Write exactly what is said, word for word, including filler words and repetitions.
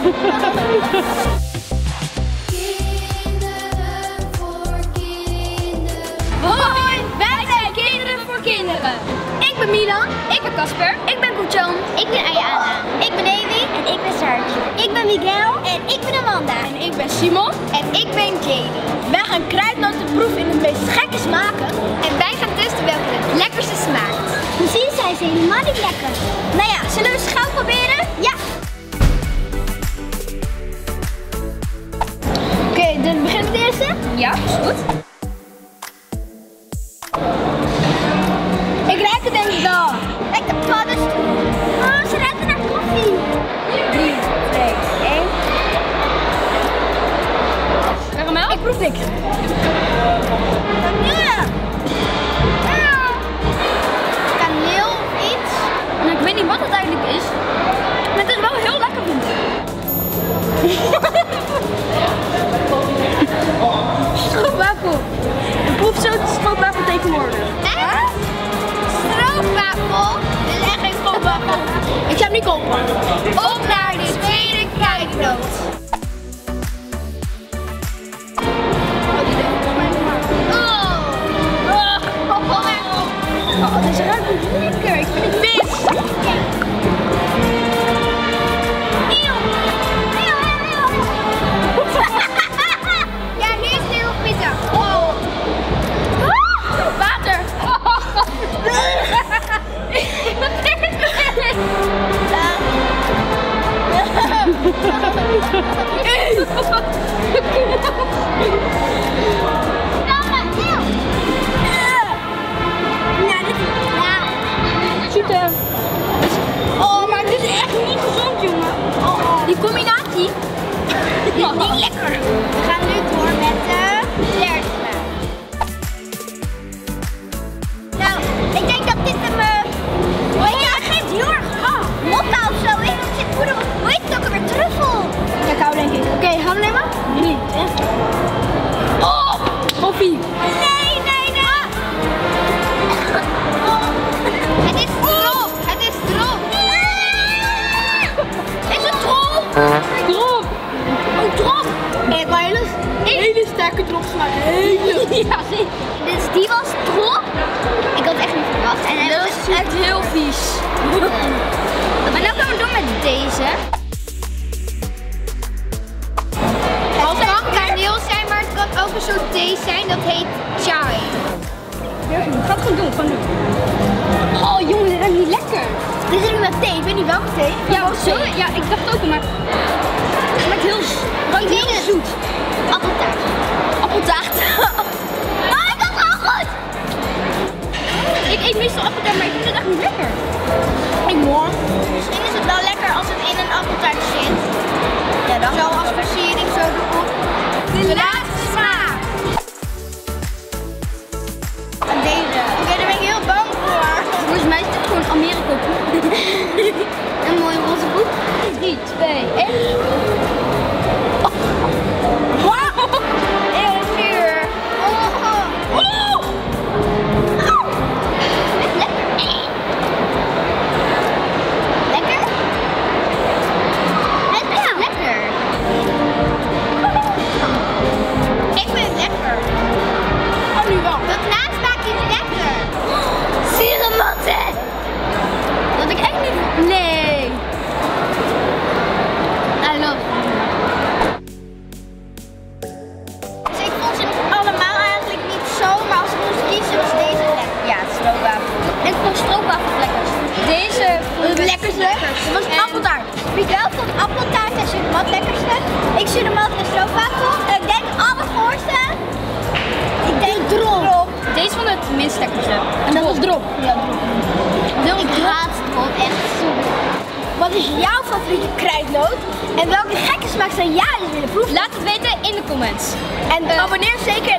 Hoi, wij zijn Kinderen voor Kinderen. Ik ben Milan. Ik ben Casper. Ik ben Koetjan. Ik ben Ayana. Ik ben Ewi. En ik ben Sartje. Ik ben Miguel. En ik ben Amanda. En ik ben Simon. En ik ben Jadie. Wij gaan kruidnoten proeven in de meest gekke smaken. En wij gaan testen welke het lekkerste smaakt. Misschien zijn ze helemaal niet lekker. Nou ja, zullen we ze gauw proberen? Ja. Oké, okay, dus begin met de eerste? Ja, is goed. Ik ruik het denk ik wel. Ik heb paddenstoel. Oh, ze ruiken naar koffie. drie, twee, één. Karamel? Ik proef niks. Ja. Ja. Kaneel of iets. Nou, ik weet niet wat het eigenlijk is. Maar het is wel heel lekker, vind ik. Stroopwafel. Ik proef zo de stroopwafel tegenwoordig. Echt? Stroopwafel? Dit is echt geen stroopwafel. Ik zou hem niet kopen. Op naar de tweede kruidnoot. Oh, oh, deze ruikt niet lekker. Ik vind het vis. Eeuw. Eeuw, eeuw, eeuw. Ja, nu is het heel pizza. Oh. Water. Oh, maar dit is echt niet gezond, jongen. Oh, die combinatie is niet lekker. We gaan nu door met de derde smaak. Nou, ik denk dat dit hem... Uh... Oh ja, hij geeft heel erg ah, motta of zo. Ik zit voeden. Hoe heet het ook alweer? Truffel. Cacao denk ik. Oké, okay, gaan we nemen? Nee, echt. Oh, koffie. Nee, nee, nee. Oh. Het is drop. Het is drop. Is het drop? Drop. Oh, drop. Ik wil hele, hele sterke drop smaken. Hele. Ja, zie. Dus die was drop. Ik had het echt niet verwacht. En dat is echt heel vies. Maar nu gaan we door met deze. Het kan kaneel zijn, maar het kan ook een soort thee zijn. Dat heet chai. Ga het gewoon doen, gewoon doen. Oh jongen, dit ruikt niet lekker. Dit is nu met thee, ik weet niet welke thee. Ja, zo? Ja, ik dacht ook, maar het smaakt heel, ruikt heel zoet. Appeltaart. Appeltaart. Oh, ik had het al goed. Ik eet meestal appeltaart, maar ik vind het echt niet lekker. Ik mooi. Misschien is het wel lekker als het in een appeltaart zit. Ja, dan zo als versiering zo erop. De laatste smaak. En deze. Oké, okay, daar ben ik heel bang voor. Volgens mij is dit gewoon Amerika koek. Een mooie roze koek. drie, twee, één. Oh. Wow. Heel zuur. Oh. Oh. Oh. Dit is lekker. Lekker? Het is best lekker. Ik vind het lekker. Oh, nu wel. Dat laatste maakt iets lekker. Sierenmatten. Dat ik echt niet... Nee. I love it. Dus ik vond ze allemaal eigenlijk niet zo, maar als ik moest kiezen was deze lekker. Ja, stroopwafel. Ik vond stroopwafel lekker. Deze vond het lekkerste. Het was een appeltaart. Miguel vond appeltaart en cinnamon het lekkerste. Ik cinnamon en stroopwafel. Ik denk allervoorste. Ik denk drop. Deze vond het minst lekkerste. En dat was drop. Ja, drop. Ik haat drop echt super. Wat is jouw favoriete kruidnoot? En welke gekke smaak zou jij willen proeven? Laat het weten in de comments. En uh, abonneer zeker